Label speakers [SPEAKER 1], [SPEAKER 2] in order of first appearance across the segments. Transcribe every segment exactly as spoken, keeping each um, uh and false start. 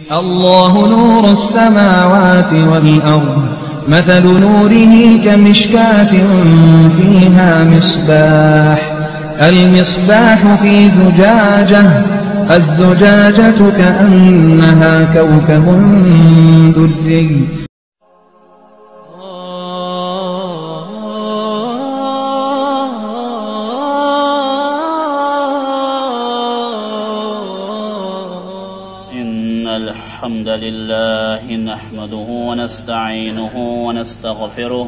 [SPEAKER 1] الله نور السماوات والأرض مثل نوره كمشكاة فيها مصباح المصباح في زجاجة الزجاجة كأنها كوكب دري
[SPEAKER 2] إن الحمد لله نحمده ونستعينه ونستغفره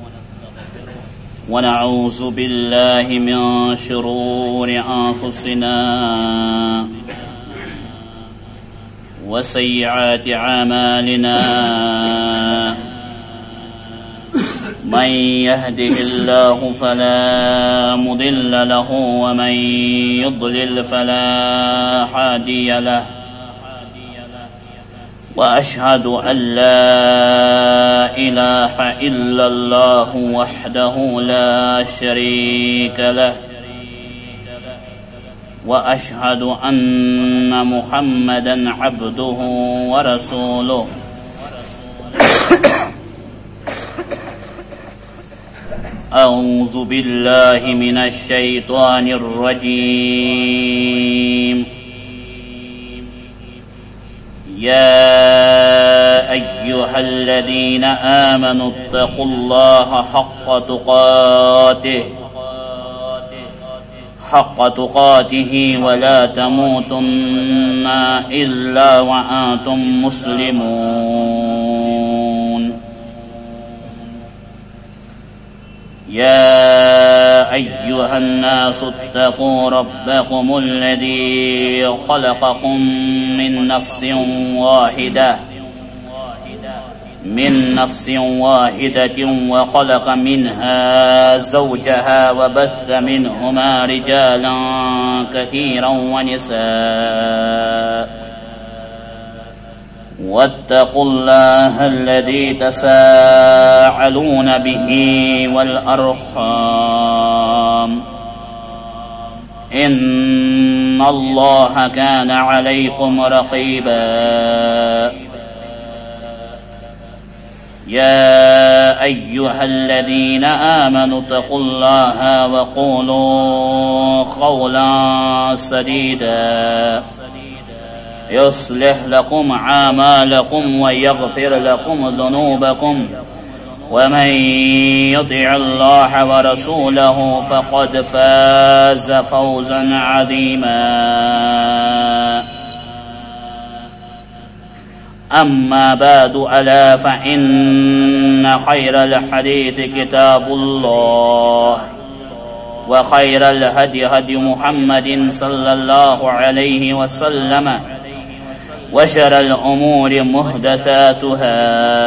[SPEAKER 2] ونعوذ بالله من شرور أنفسنا وسيئات أعمالنا من يهده الله فلا مضل له ومن يضلل فلا هادي له وأشهد أن لا إله إلا الله وحده لا شريك له وأشهد أن محمدا عبده ورسوله أعوذ بالله من الشيطان الرجيم يا أيها الذين آمنوا اتقوا الله حق تقاته حق تقاته ولا تموتن إلا وأنتم مسلمون يا أيها الناس اتقوا ربكم الذي خلقكم من نفس واحدة من نفس واحدة وخلق منها زوجها وبث منهما رجالا كثيرا ونساء واتقوا الله الذي تساءلون به والأرحام إن الله كان عليكم رقيبا يا أيها الذين آمنوا اتقوا الله وقولوا قولا سديدا يصلح لكم أعمالكم ويغفر لكم ذنوبكم ومن يطع الله ورسوله فقد فاز فوزا عظيما أما بعد ألا فإن خير الحديث كتاب الله وخير الهدي هدي محمد صلى الله عليه وسلم وشر الأمور محدثاتها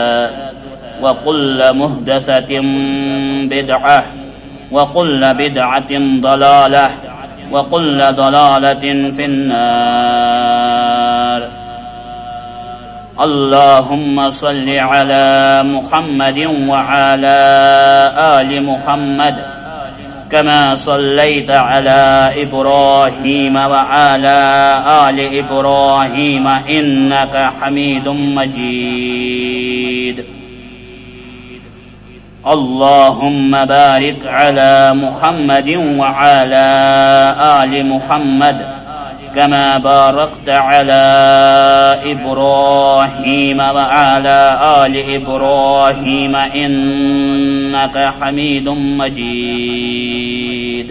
[SPEAKER 2] وكل محدثة بدعة وكل بدعة ضلالة وكل ضلالة في النار اللهم صل على محمد وعلى آل محمد كما صليت على إبراهيم وعلى آل إبراهيم إنك حميد مجيد اللهم بارك على محمد وعلى آل محمد كما باركت على إبراهيم وعلى آل إبراهيم إنك حميد مجيد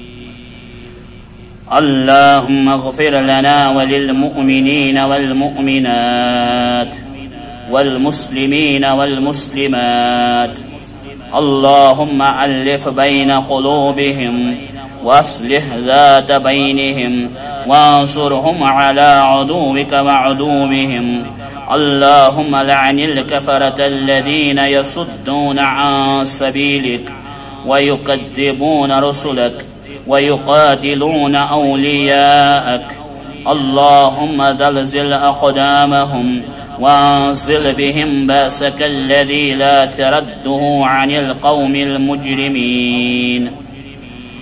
[SPEAKER 2] اللهم اغفر لنا وللمؤمنين والمؤمنات والمسلمين والمسلمات اللهم ألف بين قلوبهم وأصلح ذات بينهم وانصرهم على عدوك وعدوهم اللهم لعن الكفرة الذين يصدون عن سبيلك ويكذبون رسلك ويقاتلون أولياءك اللهم زلزل أقدامهم وانزل بهم بأسك الذي لا ترده عن القوم المجرمين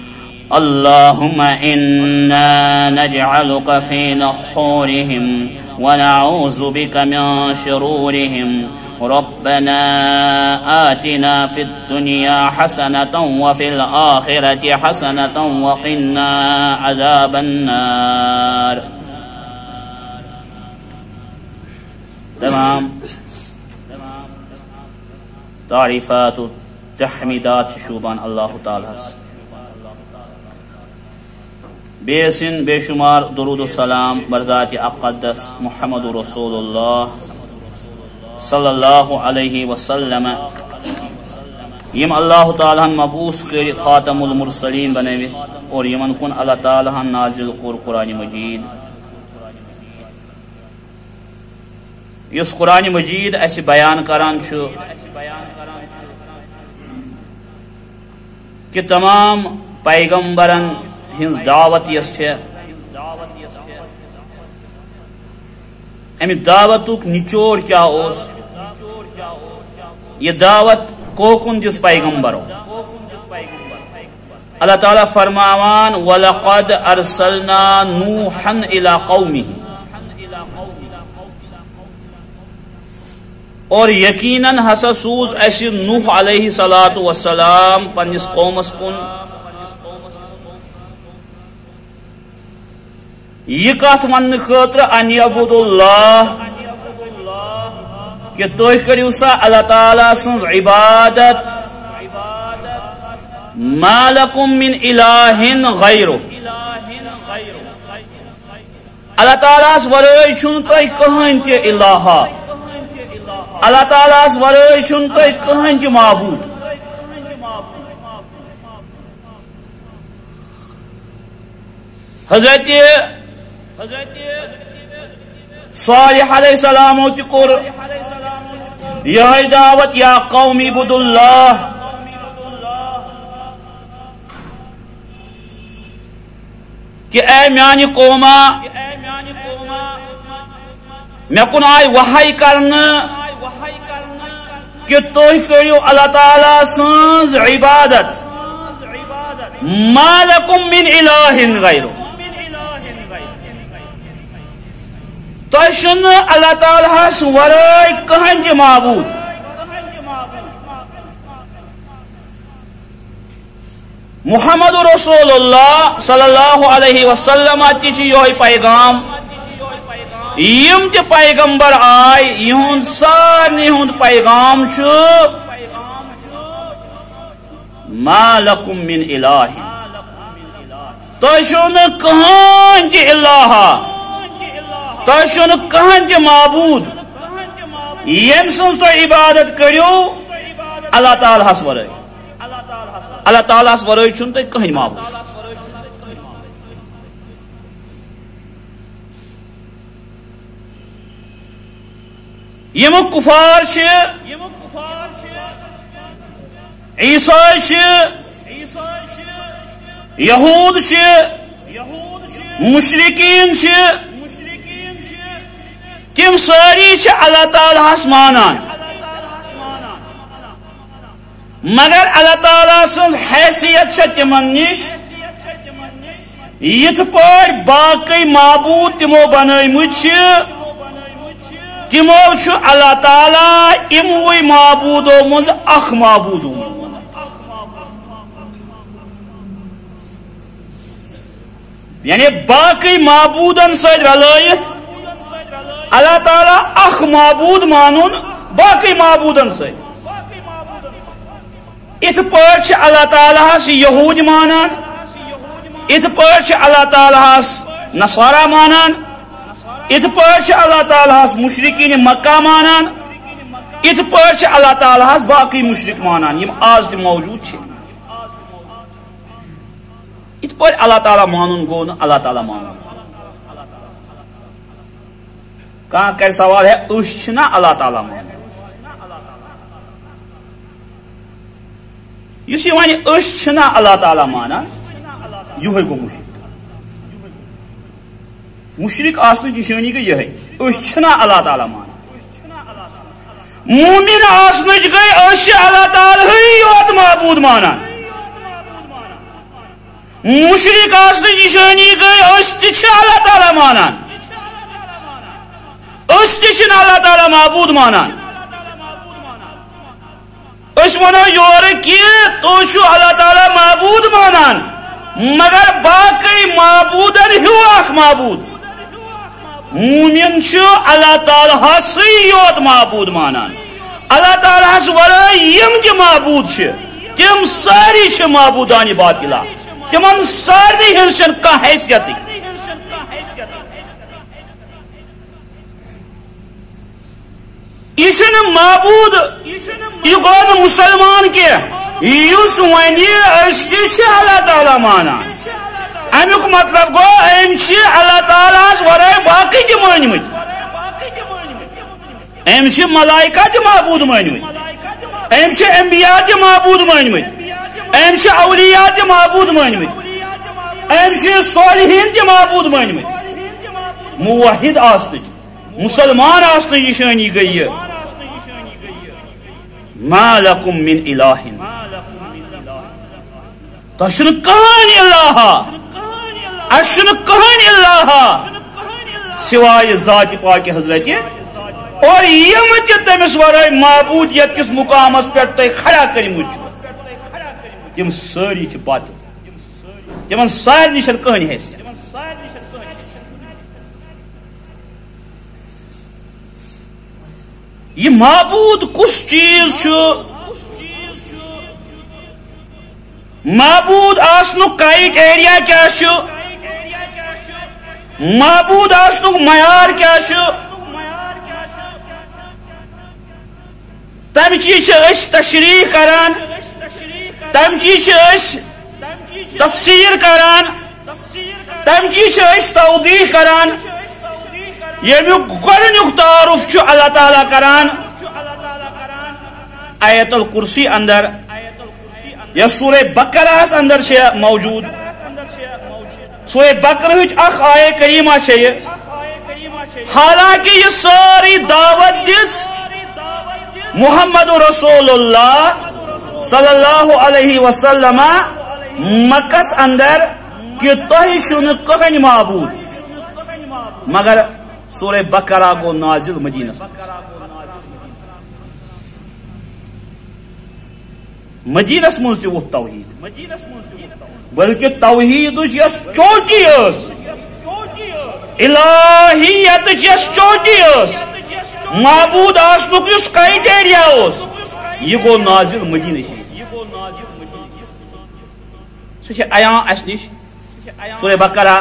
[SPEAKER 2] اللهم إنا نجعلك في نحورهم ونعوذ بك من شرورهم ربنا آتنا في الدنيا حسنة وفي الآخرة حسنة وقنا عذاب النار. تمام تعریفات و تحمیدات شوبان اللہ تعالیٰ بے سن بے شمار درود و سلام برذات اقدس محمد رسول اللہ صلی اللہ علیہ وسلم یم اللہ تعالیٰ مبعوث کر خاتم المرسلین بنوت اور یمن کن اللہ تعالیٰ نازل کور قرآن مجید. یس قرآن مجید اس بیان کران چھو کہ تمام پیغمبرن ہنز دعوت یس ہے امی دعوتک نچوڑ کیا اوس یہ دعوت کوکن جس پیغمبرو اللہ تعالیٰ فرماوان وَلَقَدْ أَرْسَلْنَا نُوحًا إِلَىٰ قَوْمِهِ اور یقیناً ہسا سوز اس نوح علیہ الصلوۃ والسلام پنس قومس کن یہ کت ون خاطر ان یعبد اللہ کہ تھی کرو سا اللہ تعالیٰ سن عبادت ما لکم من الہ غیرہ اللہ تعالیٰ ورائے چھن تھی کہین تہ الہ اللہ تعالیٰ ورائے چھن تھی کہین تہ معبود. حضرت صالح علیہ السلام تکر یہ دعوت یا قوم عبد اللہ کہ اے میانی قوما میں کن آئی وحی کرنا کہ تُہۍ کٔرِو اللہ تعالیٰ سٕنٛز عبادت ما لکم من الہ غیرہ تُہۍ چھُنہٕ اللہ تعالیٰ ہس ورٲے کٕہٕنۍ تہِ معبوٗد. محمد رسول اللہ صلی اللہ علیہ وسلم تہِ چھُ یہوے پیغام یم تہِ پیغمبر آئی یہند سارنٕے ہُنٛد پیغام چھُ ما لکم من الہ تُہۍ چھُو نہٕ کٕہٕنۍ تہِ الہ تُہۍ چھُو نہٕ کٕہٕنۍ تہِ معبوٗد ییٚمہِ سٕنٛز تُہۍ عبادت کٔرِو اللہ تعالیٰ ہس ورٲے. اللہ تعالیٰ ہس ورٲے چھُنہٕ تۄہہِ کٕہٕنۍ معبوٗد. یم کفار چھ عیسائی چھ یہود چھ مشرکین چھ تم ساری چھ اللہ تعالیٰ ہس مانان مگر اللہ تعالیٰ سن حیثیت چھ تمن نش یت پٲٹھۍ باقی معبوٗد تمو بنٲیمٕتۍ چھ تمو چھ اللہ تعالیٰ اموے معبوٗدو منٛز اکھ معبوٗد یعنی باقی معبوٗدن سۭتۍ رلٲیِتھ اللہ تعالیٰ اکھ معبوٗد مانُن باقی معبوٗدن سۭتۍ. اتھ پٲٹھۍ چھ اللہ تعالیٰ ہس یہوٗدۍ مانان اتھ پٲٹھۍ چھ اللہ تعالیٰ ہس نصارا مانان اتھ پٲٹھۍ چھ اللہ تعالیٰ ہس مشرکین مکہ مانان اتھ پٲٹھۍ چھ اللہ تعالیٰ ہس باقی مشرک مانان یم آز تہ موجود چھ. اتھ پٲٹھۍ اللہ تعالیٰ مانن گو نہ اللہ تعالیٰ مانن. کہاں کر سوال ہے أسۍ چھِنا اللہ تعالیٰ مانن یس یہ ونہِ أسۍ چھِنا اللہ تعالیٰ مانان یہوے گو مشرک. مشرک آسنٕچ نشٲنی گٔے یہے أسۍ چھِنا اللہ تعالیٰ مانان. مومن آسنٕچ گٔے أسۍ چھِ اللہ تعالیٰ ہٕے یوت معبوٗد مانان. مشرک آسنٕچ نشٲنی گٔے أسۍ تہِ چھِ اللہ تعالیٰ مانان اس تشن اللہ تعالی معبود مانان اس ونو یور کی تو شو اللہ تعالی معبود مانان مگر باقی معبودن ہیو اخ معبود مومن شو اللہ تعالی ہسی یوت معبود مانان اللہ تعالی ہس ورائے یم کی معبود چھ تم ساری چھ معبودانی باطلا تمن ساری ہنشن کا حیثیتی یہ معبود یہ گو مسلمان کی اس ونی اس اللہ تعالی مانان امیک مطلب گو ام اللہ تعالیٰ ورائے باقی تہ مانمت ام ملائکہ تہ معبود مانمت ام انبیاء تہ معبود مانمت ام اولیاء تہ معبود مانمت ام صالحین تہ معبود مانمت موحد آسن مسلمان آسن نشانی گئی ما لکم من الہ تشن کہانی اللہ اشن کہانی اللہ سوائے ذات پاک حضرت اور یم تہ تمس ورائے معبودیت کس مقامس پہ تہ کھڑا کرمت تم ساری چھ باطل تمن سارے نشن کہانی حیثیت یہ معبود کس چیز چھو معبود آسنک کائٹ ایریا کیا چھو معبود آسنک معیار کیا چھو تم چیز اس تشریح کران تم چیز اس تفسیر کران تم چیز اس توضیح کران یمیک گۄڈنیُک تعارف چھُ اللہ تعالیٰ کران آیت الکرسی اندر یا سورہ بقرہ اندر چھ موجود سورہ بقرہ اخ آیہ کریمہ چھ یہ حالانکہ یہ ساری دعوت دس محمد رسول اللہ صلی اللہ علیہ وسلم مکس اندر کہ تہ چھُنہٕ کٕہٕنۍ معبود مگر سورہ بقرہ گو نازل مدینہ مدینہ مز تہ ووت توحید بلکہ توحید یس چوٹی اس الہیت یس چوٹی اس معبود آسنک یس کرائٹیریا اس یہ گو نازل مدینہ سہ عیاں اس نش سورہ بقرہ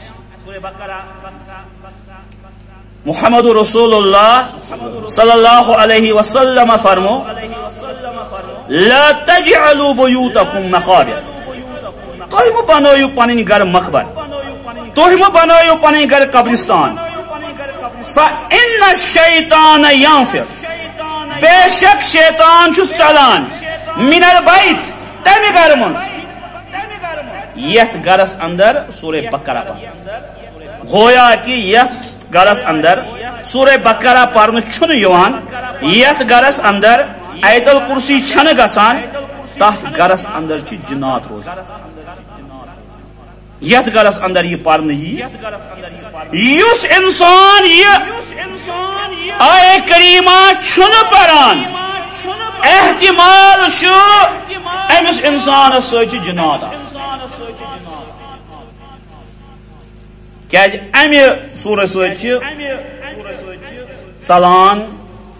[SPEAKER 2] محمد رسول اللہ صلی اللہ علیہ وسلم فرمو لا تجعلوا بیوتکم مقابر تُہۍ مہ بنٲیِو پنٕنۍ گھر مقبر تُہۍ مہ بنٲیِو پنٕنۍ گھر قبرستان فإن الشیطان ینفر بے شک شیطان چھُ ژلان من البیت تمہِ گھرٕ منٛز یتھ گھرس اندر سورہ بقرہ گویا کہ یتھ گھرس اندر سورہ بقرہ پرن چھن یوان یتھ گھرس اندر آیت الکرسی چھن گژھان تتھ گھرس اندر چھ جنات روز یتھ گھرس اندر یہ پرن ہی یس انسان یہ آیہ کریمہ چھن پران احتمال چھ امس انسان سۭتۍ چھ جنات کیا امہ سورہ سۭتۍ سلان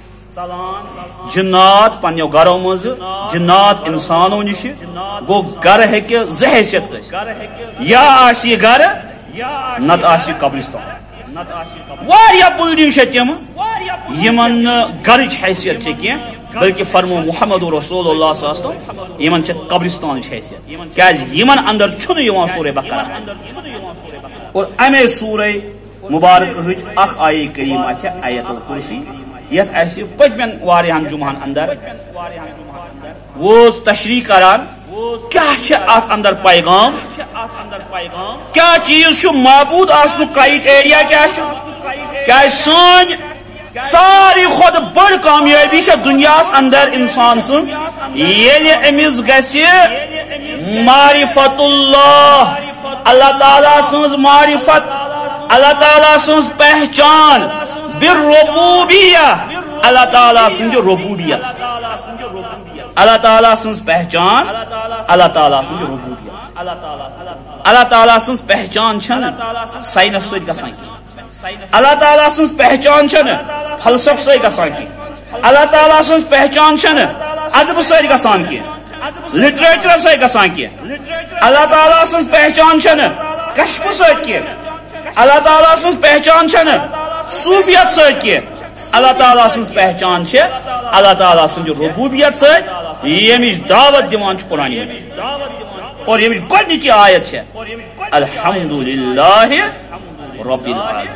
[SPEAKER 2] جنات پنو گھرو مز جنات انسانو نش گو گھر ہیکہ زٕ حیثیت یا آس یہ گھر نت آس قبرستان واریاہ بلڈنگ چھ تم یمن گھرچ حیثیت چھ کی بلکہ فرمو محمد رسول اللہ صلی اللہ علیہ وسلم یمن چھ قبرستان حیثیت کیاز یمن اندر چھن یوان سورہ بقرہ اور امے سورہ مبارک ہچ اخ آیہ کریمہ چھ آیت الکرسی یت اس پچمن واریہن جمعہن اندر وہ تشریح کران کیا چھ ات اندر پیغام کیا چیز چھ معبود آسنک کرائٹیریا کیا چھ کیا سان ساری خود بڑ کامیابی چھ دنیا اندر انسان سن ییلہ امس گژھِ معرفت اللہ اللہ تعالیٰ سنز معرفت اللہ تعالیٰ سنز پہچان بالربوبیہ اللہ تعالیٰ سنجھ ربوبیت اللہ تعالیٰ سنز پہچان اللہ تعالیٰ سنجھ ربوبیت اللہ تعالیٰ سنز پہچان چھن سائنس سۭتۍ گژھان کینٛہہ اللہ تعالیٰ سنز پہچان چھن فلسفہ سۭتۍ گژھان کینٛہہ اللہ تعالیٰ سنز پہچان چھن ادب سۭتۍ گژھان کینٛہہ لٹریچر سۭتۍ گژھان کینٛہہ اللہ تعالیٰ سنز پہچان چھن کشف سۭتۍ کینٛہہ اللہ تعالیٰ سنز پہچان چھن صوفیت سۭتۍ کینٛہہ اللہ تعالیٰ سنز پہچان چھے اللہ تعالیٰ سنز ربوبیت سۭتۍ ییٚمِچ دعوت دِوان چھُ قرآن مجید اور ییٚمِچ گۄڈنِچ آیت چھے الحمدللہ رب العالمین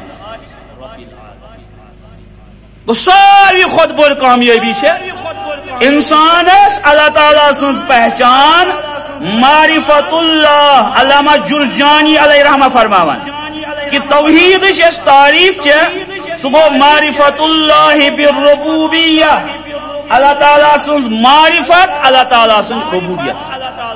[SPEAKER 2] گوٚو ساروی کھۄتہٕ بٔڑ کامیٲبی چھے انسانس اللہ تعالیٰ سنز پہچان معرفت اللہ علامہ جرجانی علیہ رحمہ فرماوان کہ توحید اس تعریف چھے سُہ گوٚو معرفت اللہ بالربوبیہ اللہ تعالیٰ سنز معرفت اللہ تعالیٰ سنز ربوبیت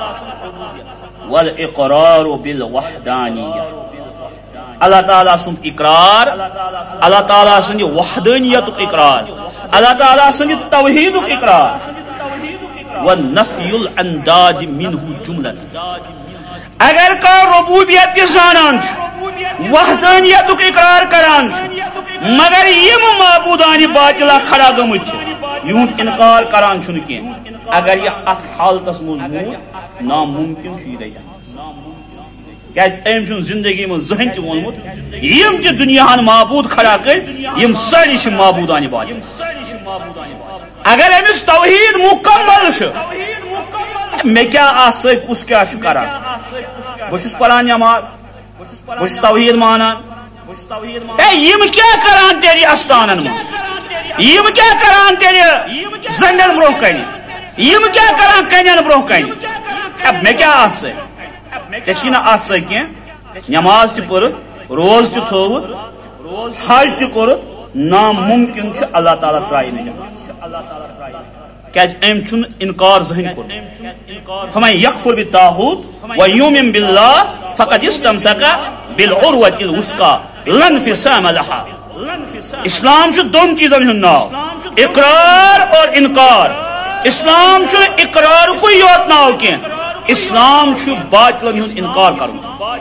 [SPEAKER 2] والاقرار بالوحدانیہ اللہ تعالیٰ سنز اقرار اللہ تعالیٰ سنز وحدانیت اقرار اللہ تعالیٰ سنز توحید اقرار والنفی الانداد منہ جملت اگر کا ربوبیت کی زانان وحدانیت اقرار کران مگر یم معبودان باطلہ کھڑا گمت یہد انکار کران چھن کی اگر یہ ات حالتس مز ناممکن چھ کیاز ام چھن زندگی من زہن تہ وونمت یم تہ دنیا معبود کھڑا کر یم ساری چھ معبودان باطل اگر امس توحید مکمل چھ میں کیا ات ست کس کیا چھ کران بہت پران نماز بہت توحید مانان یم کیا کران تیری استانن من یم کیا کران تیری زنگن برو کن یم کیا کران کنین برو کن اب میں کیا ات ست ٹھیک نا ات ست کی نماز تہ پڑھ روز تہ تھوت حج تہ کور ناممکن چھ اللہ تعالیٰ ترائی کیاز ام چھن انکار ذہن کور فمن یکفر بالطاغوت ویؤمن باللہ فقد استمسک بالعروۃ الوثقی لا انفصام لها اسلام چھ دون چیزن ہند ناو اقرار اور انکار اسلام چھ اقرار کو یوت ناو کی اسلام چھ باطلن ہند انکار کرن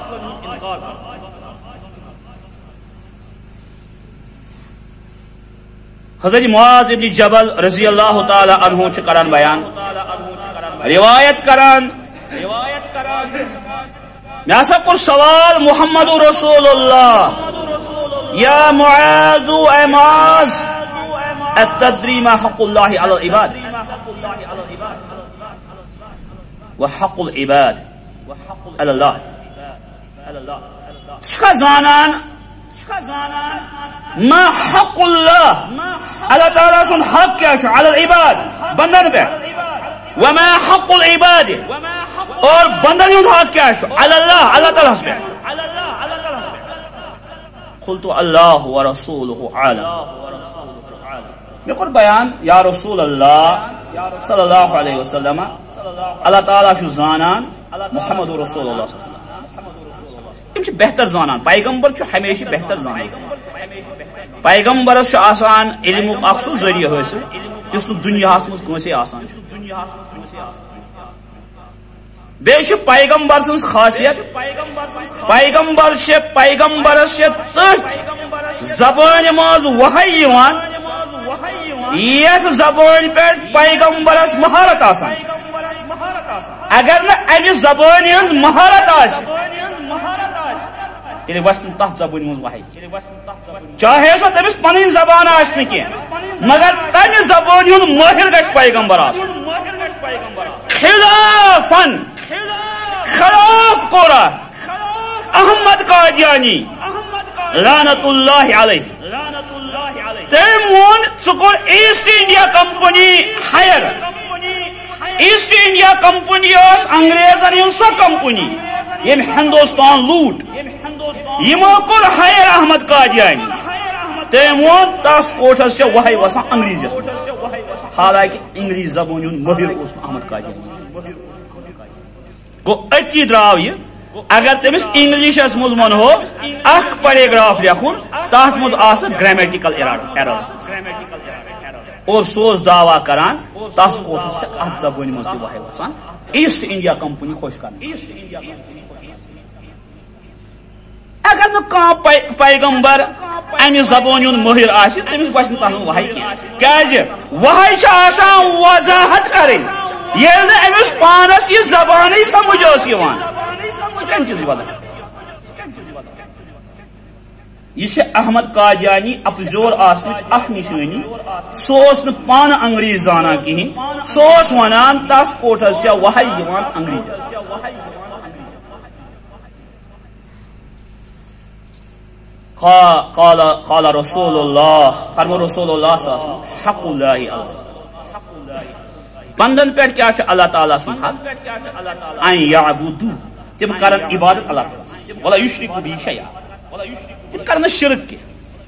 [SPEAKER 2] حضرت معاذ ابن جبل رضی اللہ تعالی عنہ چھ کران بیان روایت کران روایت کران میں اسا کو سوال محمد رسول اللہ یا معاذ اے معاذ اتدری ما حق اللہ علی العباد وحق العباد علی اللہ چھ زانان ما حق اللہ اللہ تعالیٰ سن حق کیا چھو علی العباد بندن پہ وما حق العباد اور بندن یوں حق کیا چھو علی اللہ اللہ تعالیٰ پہ قلت اللہ ورسولہ عالم میں قل بیان یا رسول اللہ صلی اللہ علیہ وسلم اللہ تعالیٰ شو زانان محمد رسول اللہ صلی اللہ علیہ وسلم ام بہتر زانان پیغمبر چھو ہمیشہ بہتر زانان پیغمبرس آسان علم اخ ذریعہ حاصل اس دنیا مز کنسے آسان بیش پیغمبر سن خاصیت پیغمبر سے پیغمبرس سے تت زبان مز وحی یت زبان پہ پیغمبرس مہارت آسان اگر نہ امہ زبان ہز مہارت آس تیلے وسن تحت زبان من وحی چاہے سو تمس پنن زبان آس نہ کی مگر تمہ زبان ہند ماہر گژھِ پیغمبر آس خلافن خلاف کورا احمد قادیانی لعنت اللہ علیہ تم وون ژٕ ایسٹ انڈیا کمپنی ہائر ایسٹ انڈیا کمپنی اس انگریزن ہند سو کمپنی یم ہندوستان لوٹ یمو کور ہائر احمد قادیانی تم وون تس کوٹس چھ وحی وسان انگریزی حالانکہ انگریزی زبان ہند ماہر اس احمد قادیانی گو اتی دراو یہ اگر تمس انگلش مز ونو اخ پیراگراف لکھن تات مز آس گرامیٹیکل ایررز اور سوز دعوی کران تس کوٹس ات زبان مز تہ وحی وسان ایسٹ انڈیا کمپنی خوش کرنا اگر نا پیغمبر امہ زبان ماہر آسہ تمس گھس تہ وحی کی وحی آسان وضاحت کریں یل نا امس پانس یہ زبان سمجھ اس یہ احمد قادیانی اپزور آسن اخ نشانی سوس نا پان انگریز زانا کہین سوس ونان تس کوٹس چا وحی یوان انگریز قال قال رسول اللہ فرمو رسول اللہ صلی اللہ علیہ وسلم حق اللہ اللہ بندن پیٹ کیا چھ اللہ تعالیٰ سن حق ان یعبدو تم کرن عبادت اللہ تعالیٰ ولا یشرکو بھی شیئا تم کرن شرک کی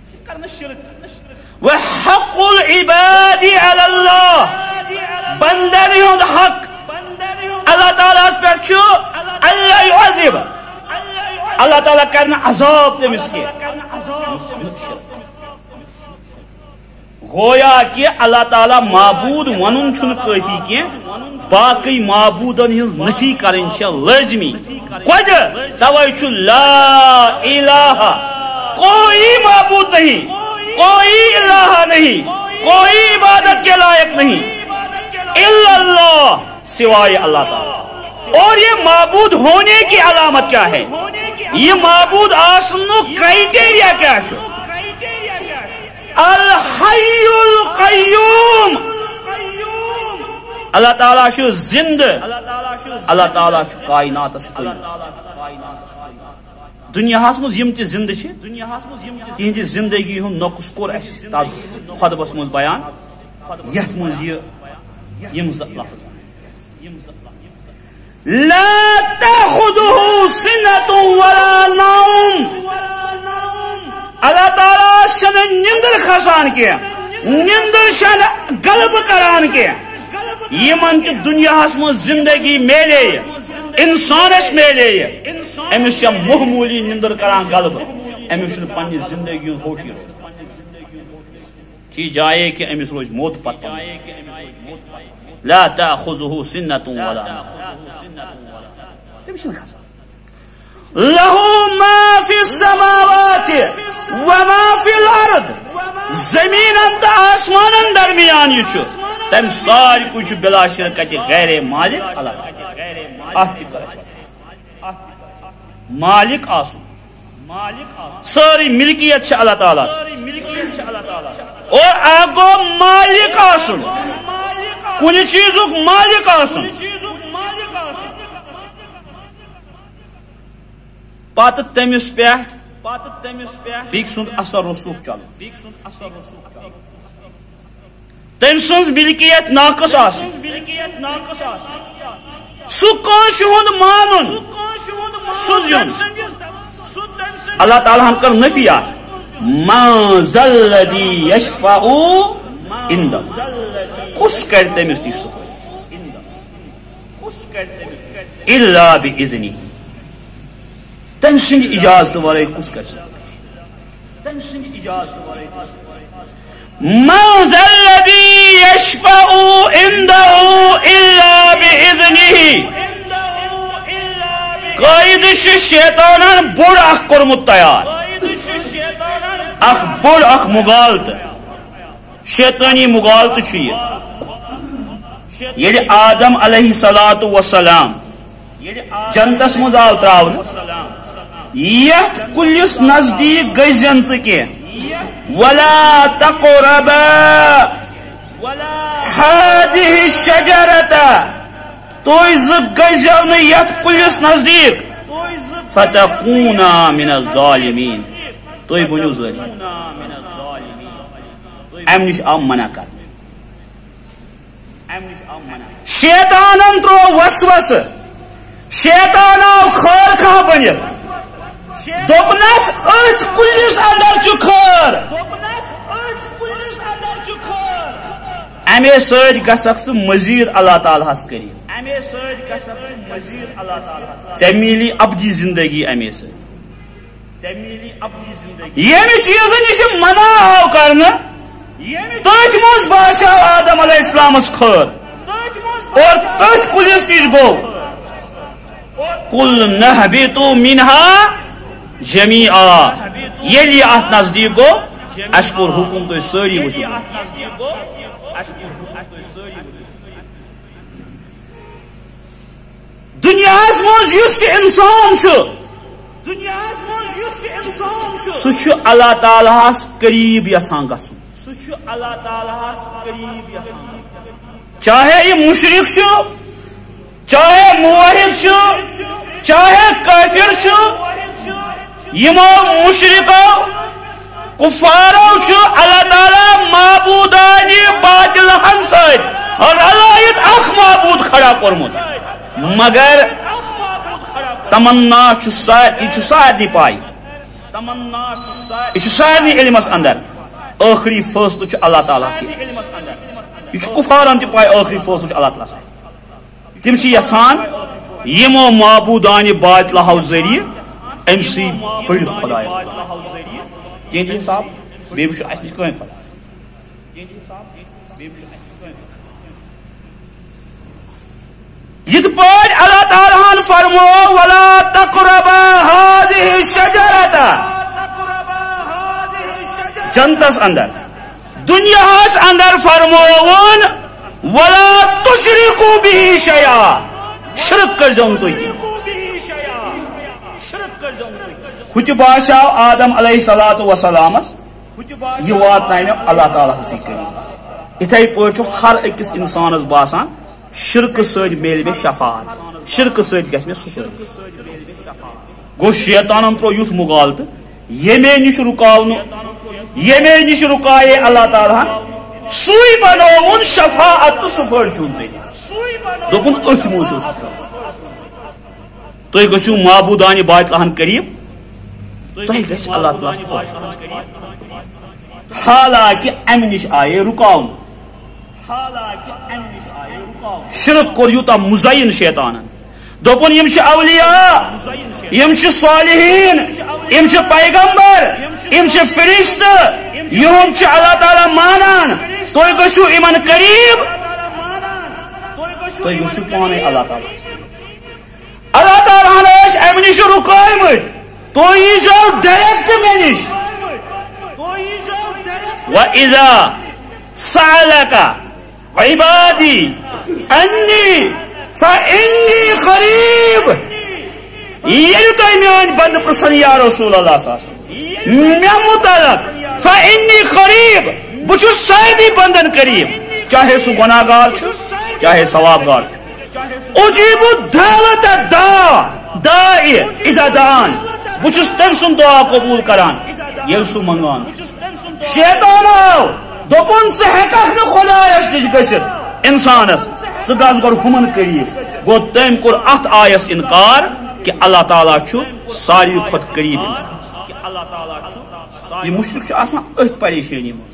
[SPEAKER 2] وحق العباد علی اللہ بندن ہند حق اللہ تعالیٰ پیٹ چھ اللہ یعذب اللہ تعالیٰ کرنا عذاب تمس کی گویا کہ اللہ تعالیٰ معبود ونن چھن کافی کی باقی معبودن ہز نفی کرن چھ لازمی کج توے چھ لا الہ کوئی معبود نہیں کوئی الہ نہیں کوئی عبادت کے لائق نہیں الا اللہ سوائے اللہ تعالیٰ اور یہ معبود ہونے کی علامت کیا ہے یہ معبود آسنو کرائٹیریا کیا ہے الحی القیوم اللہ تعالیٰ شو زند اللہ تعالیٰ شو کائنات قیوم دنیا ہاس مز یم تی زند چھ تہندِ زندگی ہن نقص کور اس تات خطبس مز بیان یت مز یہ یم لفظ لا تأخذه سنة ولا نوم اللہ تعالیٰ شن نندر خسان کیا نندر شن غلب کران کیا یمن چھ دنیا من زندگی میلے انسانس میلے امس چھ معمولی نندر کران غلب امس چھ پنہ زندگی ہوشی چی جائے کہ امس روز موت پتہ لا تأخذه سنة ولا نوم له ما في السماوات وما في الارض زمین انت آسمان درمیان یہ چھ تم ساری کچھ بلا شرکت غیر مالک اللہ مالک آسو ساری ملکیت چھ اللہ تعالیٰ اور آگو مالک آسو کن چیزک مالک آسن پات تمس پہ بیک سند اثر رسوخ چلو تم سن ملکیت ناقص آسن سہ کانس ہند مانن سن اللہ تعالیٰ ہم کر نفی آ ما ذا الذی یشفع عنده کس کر تمس نش صفائی الا باذنہ تم سند اجازت ورائے کس کر تم سند اجازت ورائے من ذا الذی یشفع عنده الا باذنہ قائد شیطانن بوڑ اخ کورمت تیار اخ بوڑ اخ مغالط شیطانی مغالط چھ یل آدم علیہ الصلوۃ والسلام جنتس مز آو تراون یت کلس نزدیک گزین ثہ ولا تقربا هذه الشجرة توز گزیو ن یت کلس نزدیک فتكونا من الظالمین توy بنو ظالم ام نش آو منع کر شیطانن ترو وسوس شیطان آو خور کھا بنت دوپنس ات کلس اندر چھ خور امے سۭتۍ گژھکھ ژٕ مزید اللہ تعالیٰ ہس قریب امے سۭتۍ گژھکھ ژٕ ژے میلی ابدی زندگی امی سی یمہ چیز نش منع آو کرنے تھی مز باسیو آدم علیہ السلامس خیر اور تھی کلس نش گو کل نہبتوا منها جميعا یلی ات نزدیک گو اس کور حکم تھی ساری وچھو دنیا مز یس تہ انسان سہ اللہ تعالیٰ قریب یسان گھن چاہے یہ مشرک چاہے موحد چاہے کافر یمو مشرکو کفارو اللہ تعالیٰ معبودانی باطلہن ست اور علایت اخ معبود کھڑا کورمت مگر تمنا یہ سارے پائی یہ سارے علمس اندر آخری فیصلہ اللہ تعالیٰ سے یہ کفارن تہ پائی آخری فیصلہ اللہ تعالیٰ سے تم یسان یمو معبودان باطلہو ذریعہ ام سی بڑس خدا تہذ حساب بیٚیہِ وٕچھو اَسہِ نِش کٕہٕنۍ پتہ یِتھ پٲٹھۍ اللہ تعالیٰ ہن فرمو ولا تقربا هذه الشجرة جنتس اندر دنیاہس اندر فرموون ولا تشركوا به شيئا شرک کرزو تُہۍ ہُتہِ باسیو آدم علیہ الصلوۃ والسلامس یہ واتناو اللہ تعالیٰ ہسٕے قریب اتھے پٲٹھۍ ہر أکِس انسانس باسان شرک ست میل مے شفاعت شرک ست گژھِ مے سفر گو شیطانن ترو یُتھ مغالطہ یمے نش رکاون یمے نش رکائے اللہ تعالیٰ سُے بنوون شفاعت تو سفر چون ذریعہ دوپن أتھۍ منٛز چھُ سفر تُہۍ گٔژھِو معبودانہِ باطلہن قریب تۄہہِ گژھِ اللہ تعالیٰ خۄش حالانکہ امہِ نش آیے رکاون شرک کور یوتاہ مزین شیطانن دوپن یم چھ اولیاء یم چھ صالحین یم چھ پیغمبر یم چھ فرشتہ یہم چھ اللہ تعالیٰ مانان تُہۍ گژھِو یمن قریب تُہۍ گژھِو پانے اللہ تعالیٰ اللہ تعالیٰ ہن ٲسۍ امہِ نش رُکٲومٕتۍ تُہۍ ییٖزیو ڈایریکٹ مےٚ نِش وَإِذَا سَأَلَكَ عبادی انی فإنی قریب یل تھی میون بند پرسن یا رسول اللہ صلی اللہ علیہ وسلم مے متعلق فإنی قریب بچ ساری بندن قریب چاہے سہ گناہ گار چاہے ثواب گار اجیب دعوت دا داعی اذا دعان بچ تم سن دعا قبول کران یل سہ منگان شیطانو دوپن ژٕ ہیٚککھ نہٕ خۄدایس نِش گٔژھِتھ انسانس ژٕ گژھ گۄڈٕ ہُمن قریب گوٚو تٔمۍ کوٚر اتھ آیس انکار کہ اللہ تعالیٰ چھُ ساروی کھۄتہٕ قریب یہ مشرک چھُ آسان أتھۍ پریشٲنی منٛز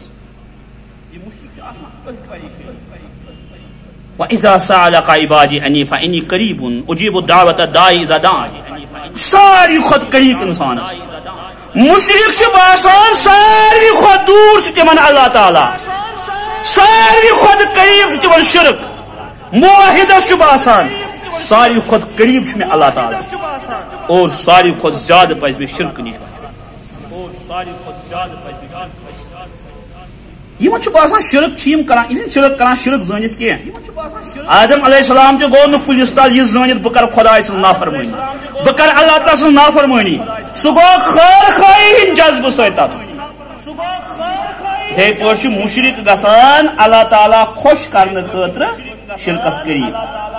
[SPEAKER 2] وَإِذَا سَأَلَكَ عِبَادِي عَنِّي فَإِنِّي قَرِيبٌ أُجِيبُ دَعْوَةَ الدَّاعِ إِذَا دَعَانِ ساروی کھۄتہٕ قریب انسانس مشرک سے باسان ساروی کھۄتہٕ دوٗر چھُ تِمن اللہ تعالیٰ ساروی کھۄتہٕ قریب چھُ تِمن شرک موحدس چھُ باسان ساروی کھۄتہٕ قریب چھُ مےٚ اللہ تعالیٰ اور ساروی کھۄتہٕ زیادٕ پزِ مےٚ شرکہٕ نِش یمن چھُ باسان شرک چھِ یِم کران یہِ چھِنہٕ شرک کران شرک زٲنِتھ کینٛہہ آدم علیہ السلام تہِ گوٚو نہٕ کُلِس تل یہِ زٲنِتھ بہٕ کرٕ خۄداے سٕنٛز نافرمٲنی بہٕ کرٕ اللہ تعالیٰ سٕنٛز نافرمٲنی سُہ گوٚو خٲر خٲہی ہٕنٛدۍ جذبہٕ سۭتۍ تتھ یِتھے پٲٹھۍ چھُ مُشرِک گژھان اللہ تعالیٰ خۄش کرنہٕ خٲطرٕ شرکس قریب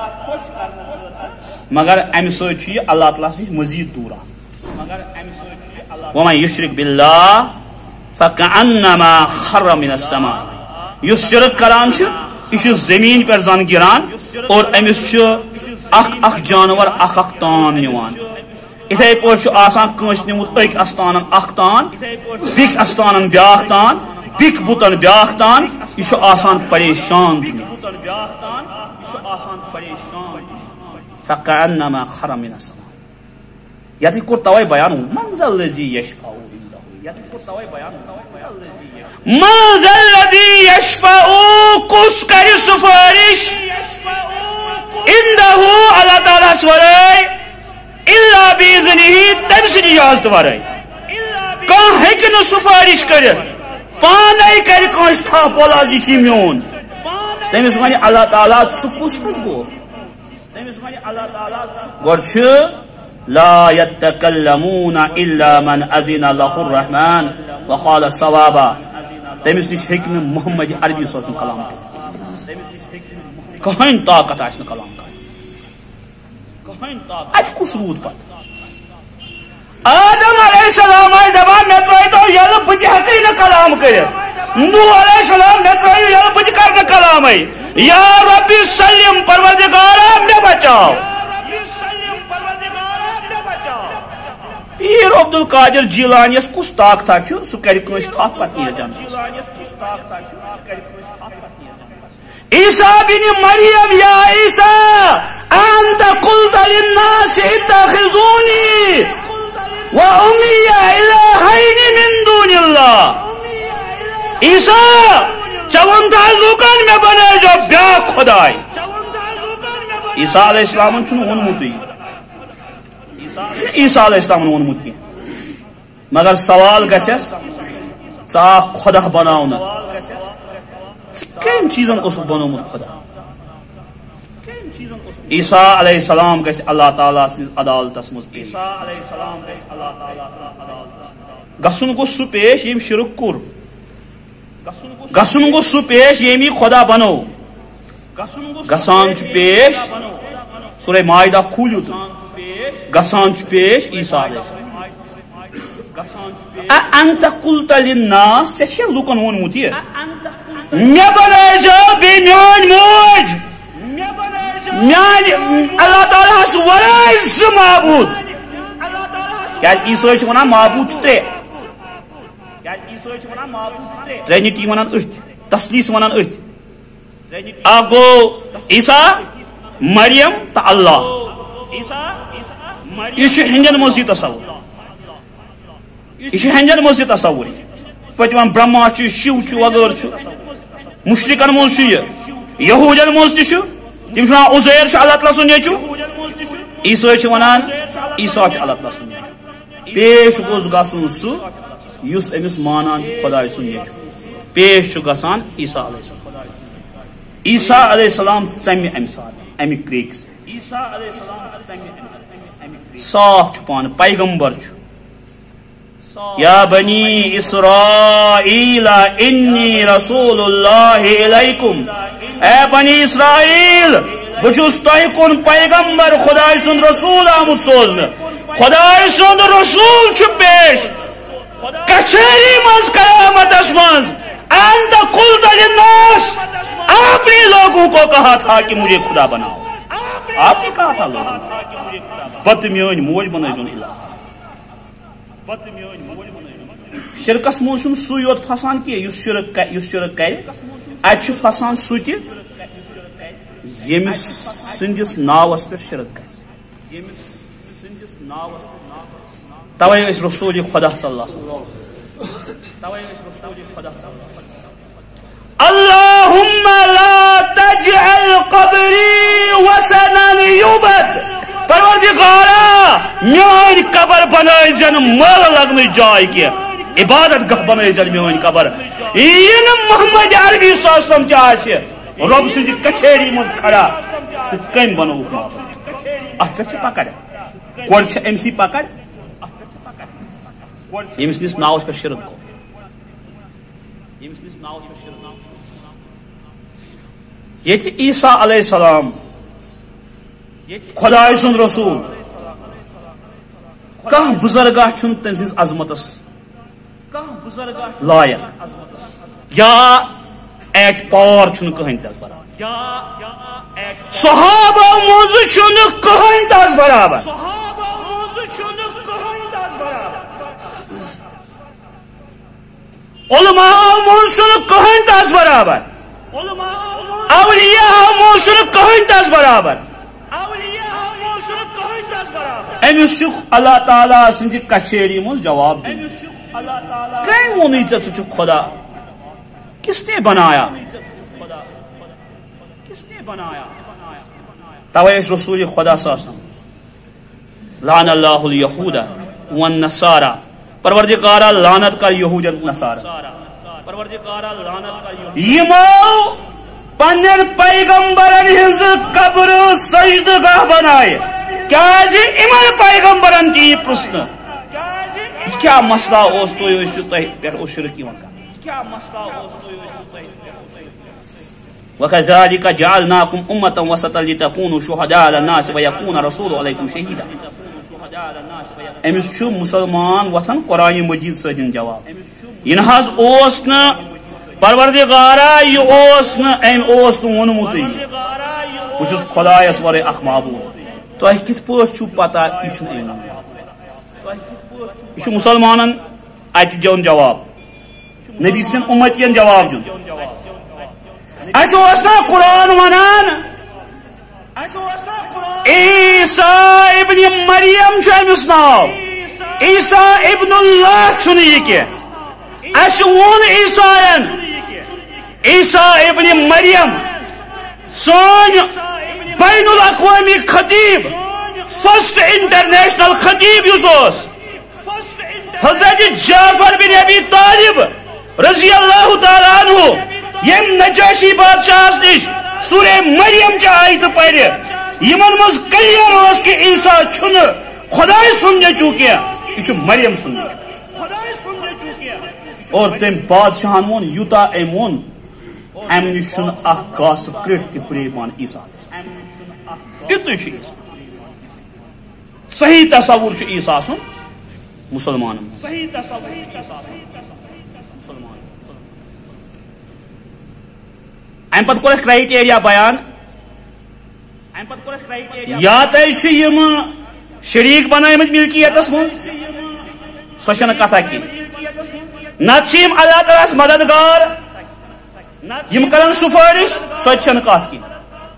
[SPEAKER 2] مگر امہِ سۭتۍ چھُ یہِ اللہ تعالیٰ نِش مزیٖد دوٗر وَمَن یُشرِک بِاللہ فَكَأَنَّمَا خَرَّ مِنَ السَّمَاءِ یُس شرک کران چھُ یہ چھُ زمین پہ زن گران اور امس چھُ اکھ اکھ جانور اکھ اکھ تان نِوان اتھے پٲٹھۍ چھُ آسان کٲنٛسہِ نیوٗمُت أکۍ استانن اکھ تان بیٚکہِ استانن بیٛاکھ تان بیٚکہِ بُتن بیٛاکھ تان یہِ چھُ آسان پریشان فكأنما خر من السماء. يدي كور توي بيان من ذا الذي يشفع عنده. يدي كور توي بيان من ذا الذي يشفع كسكر سفارش عنده على تعالى سوراي إلا بإذنه تمسن إجازت وراي. كان هيكن سفارش كره پانے کر کانس تھا پولا جی چھ میون تمس ونی اللہ تعالی ژٕ کُس کس گو تمس ونی اللہ تعالی گۄڈٕ چھُ لا يتكلمون الا من اذن له الرحمن وقال صوابا. تمس نش ہیکہ نہٕ محمد عربی صلی اللہ کلام کہین طاقت آسہ نہٕ کلام کہین طاقت ات کس روٗد پتہٕ آدم علیہ السلام آئی دبان میں ترائی تو یل بچ ہکی نہ کلام کرے. نوح علیہ السلام میں ترائی یل بچ کر نہ کلام آئی. یا ربی سلیم پروردگارا میں بچاؤ. پیر عبد القادر جیلانیس کس طاقت چھُ سُہ کرِ کٲنٛسہِ تھپھ پتہٕ یی جنت. عیسیٰ بن مریم یا عیسیٰ انت قلت للناس اتخذوني وأمي إلهين من دون الله. عیسیٰ چون تھا لوکن میں بنے جو بیاکھ خدائی. عیسیٰ علیہ السلام چھُنہٕ ووٚنمُت یہِ عیسیٰ علیہ السلام ووٚنمُت کینٛہہ مگر سوال گژھٮ۪س ژٕ آکھ خدا بناونہٕ ژٕ کٔمۍ چیٖزن اوسُکھ بنوومُت خدا. عیسیٰ علیہ السلام گژھِ اللہ تعالیٰ سٕنٛدِس عدالتس منٛز پیش. گژھُن گوٚژھ سُہ پیش ییٚمۍ شرک کوٚر. گژھُن گوٚژھ سُہ پیش ییٚمۍ یہِ خدا بنوو. گژھان چھُ پیش سورہ مائدہ کھوٗلِو تُہۍ گژھان چھُ پیش عیسیٰ علیہ السلام. انت قلت للناس ژےٚ چھےٚ لُکن ووٚنمُت یہِ مےٚ بنٲیزیو بیٚیہِ میٲنۍ موج. میانہ اللہ تعالیٰ ہس ورائے زٕ معبوٗد. کیٛازِ عیسٲے چھِ ونان معبوٗد چھِ ترٛےٚ. ٹرینٹی ونان أتھۍ تسلیٖس ونان أتھۍ. اکھ گوٚو عیسیٰ مریم تہٕ اللہ. یہ چھُ ہیٚندٮ۪ن منٛز یہِ تصوُر یہ چھُ ہیٚندٮ۪ن منٛز یہِ تصوُر پٔتمٮ۪ن برہما چھُ شِو چھُ وغٲرٕ چھُ مُشرِکن منٛز چھُ یہِ یہوٗدٮ۪ن منٛز تہِ چھُ تم چھِ ونان عزیر چھُ اللہ تعالیٰ سُنٛد نیٚچوٗ. عیسٲے چھِ ونان عیسیٰ چھُ اللہ تعالیٰ سُنٛد نیٚچوٗ. پیش گوٚژھ گژھُن سُہ یُس أمِس مانان چھُ خۄداے سُنٛد نیٚچوٗ. پیش چھُ گژھان عیسیٰ علیہ السلام. عیسیٰ علیہ السلام ژمہِ امہِ ساتہٕ امہِ کرٛیکہِ سۭتۍ. صاف چھُ پانہٕ پیغمبر چھُ. یا بنی اسرائیل انی رسول اللہ علیکم. اے بنی اسرائیل بہٕ چھُس تۄہہِ کُن پیغمبر خداے سُنٛد رسول آمُت سوزنہٕ. خداے سُنٛد رسول چھُ پیش کچھری منٛز قیامتس منٛز. انت قلت للناس آپ نے لوگوں کو کہا تھا کہ مجھے خدا بناؤ. آپ نے کہا تھا لوگوں کو پتہٕ میٲنۍ موج بنٲیزون الہ. شرکس منٛز چھُنہٕ سُے یوت پھسان کینٛہہ یُس شرک یُس شرک کرِ اتہِ چھُ پھسان سُہ تہِ ییٚمِس سٕنٛدِس ناوس پٮ۪ٹھ شرک کرِ. توے ٲسۍ رسول خدا صلی اللہ علیہ وسلم اللہم لا تجعل قبری وثنا یعبد. پروردگارا میٲنۍ قبر بنٲیزن مٲلہٕ لگنٕچ جاے کینٛہہ عبادت گاہ بنٲیزن میٲنۍ قبر. یہِ نہٕ محمد عربی صلی اللہ علیہ وسلم تہِ آسہِ رۄب سٕنٛدِ کچھیری منٛز کھڑا ژٕ کٔمۍ بنووُکھ معبوٗد. اتھ پٮ۪ٹھ چھِ پکڑ گۄڈٕ چھِ أمسٕے پکڑ ییٚمِس نِس ناوس پٮ۪ٹھ شرک گوٚو. ییٚتہِ عیسیٰ علیہ السلام خداے سُنٛد رسول کانٛہہ بُزرگاہ چھُنہٕ تٔمۍ سٕنٛدِس عظمتس لایق یا ایٹ پاور چھُنہٕ کٕہٕنۍ تس برابر. صحابہ منٛز چھُنہٕ کٕہٕنۍ تس برابر. علماء منٛز چھُنہٕ کٕہٕنۍ تس برابر. اولیاء منٛز چھُنہٕ کٕہٕنۍ تس برابر. امس اللہ تعالیٰ سند کچھیری من جواب کہیں وونی ژے خدا کس نے بنایا کس نے بنایا توے رسول خدا صلی اللہ علیہ وسلم لعن اللہ الیہود والنصارى پروردگارا لعنت کر یہود و نصارہ پروردگارا لعنت کر یہود یمو پنن پیغمبرن ہنز قبر سجدگاہ بنائے کیا جی ایمان پیغمبرن کی پرسن کیا مسئلہ اوس تو یہ پہ شرک یوان کیا مسئلہ اوس تو یہ وَكَذَلِكَ جَعَلْنَاكُمْ أُمَّةً وَسَطًا لِتَكُونُوا شُهَدَاءَ عَلَى النَّاسِ وَيَكُونَ الرَّسُولُ عَلَيْكُمْ شَهِيدًا امس چھ مسلمان وتھن قرآن مجید سن جواب یہ حظ اوس نا پروردگارا یہ اوس نا ام اوس نہ ونمت بہ چھس خدایس ورے اخ معبود تہ کت پٲٹھۍ چھو پتہ یہ چھ یہ مسلمانن ات دین جواب نبی سن امتین جواب دیون اس اوس نا قرآن ونان عیسیٰ ابن مریم چھ امس ناو عیسیٰ ابن اللہ چھن یہ کہ اس وون عیسائن عیسیٰ ابن مریم سون بین الاقوامی خطیب فرسٹ انٹرنیشنل خطیب یس حضرت جعفر بن ابی طالب رضی اللہ تعالیٰ عنہ یم نجاشی بادشاہ نش سورہ مریم چھ آیت پڑھ یمن مز کلیئر اس کہ عیسیٰ چھن خدای سن نیچو کیا یہ مریم سن اور تم بادشاہن وون یوتا ام وون ام نش چھن اخ گاس کرٹ تہ پھرے مان عیسیٰ یتنے چھ صحیح تصور چھ عیسیٰ سن مسلمان صحیح تصور عیسیٰ مسلمان ام پتہ کور کرائٹیریا بیان یا تم شریک بنائمت ملکیتس من سو کتھا کی نت اللہ تعالیٰ مددگار یم کرن سفارش سو کت کی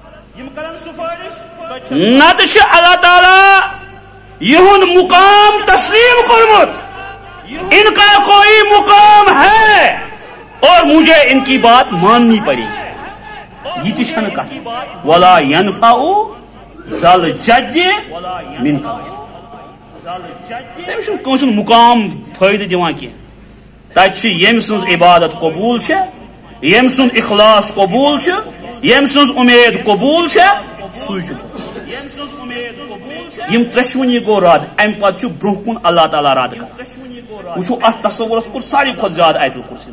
[SPEAKER 2] نت اللہ تعالیٰ یہ مقام تسلیم کورمت ان کا کوئی مقام ہے اور مجھے ان کی بات ماننی پڑی یہ تشن کت ولا ينفع ذا الجد منك تم چھ کونس مقام فائدہ دیوان کی تچ یم سن عبادت قبول چھ یم سن اخلاص قبول چھ یم سن امید قبول چھ سوئی یم سن امید قبول یم ترشونی گو راد ام پت چھ برہ کن اللہ تعالی راد کر وچھو ات تصورس کو ساری کھت زیادہ ایت الکرسی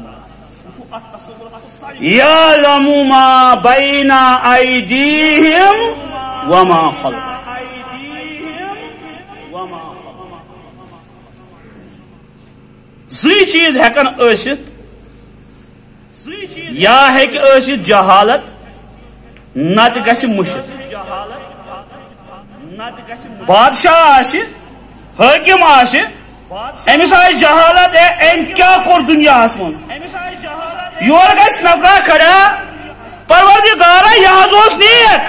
[SPEAKER 2] یعلم ما بین ایدیہم وما خلفہم زی چیز ہیکن ٲسِتھ یا ہیکہ ٲسِتھ جہالت نت گژھِ مشت بادشاہ آسہِ حٲکِم آسہِ أمس آئی جہالت ہے ام کیا کور دنیا من یور گھس نفرا کھڑا پروردگارا یہ نیک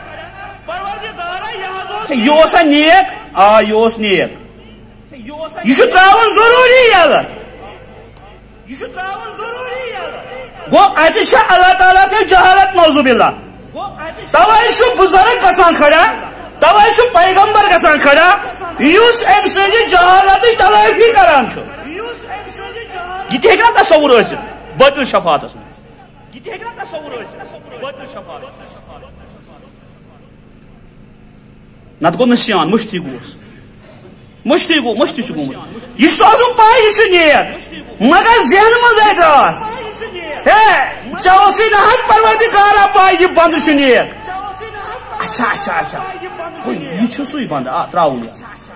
[SPEAKER 2] یہ نیک آ یہ نیک یہ تراون ضروری یل گو اتہ اللہ تعالیٰ سے جہالت موضوع اللہ توے بزرگ گھان کھڑا توے پیغمبر گھان کھڑا اس ام سند جہالت تلافی کران یہ تہ ہیکہ تصور ٲسِتھ باطل شفاعتس مز یہ تہ ہیکہ تصور ٲسِتھ باطل شفاعت نت گو نسیان مشتی گوس مشتی گو مشتی چھ گومت یہ سوزن پاے یہ چھ نیک مگر ذہن مز اعتراض ہے ژےٚ نہ حظ پروردگارا پاے یہ بند چھ نیک اچھا اچھا اچھا یہ چھ سُے بند آ تراوُن